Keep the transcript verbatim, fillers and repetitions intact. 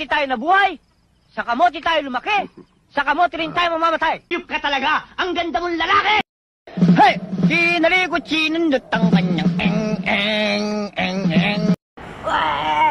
kamote tayo nabuhay, sa kamote tayo lumaki, sa kamote rin tayo mamamatay. Yup ka talaga, ang ganda mong lalaki! Hey! Sinaligot sinundot ang kanyang eng eng eng eng.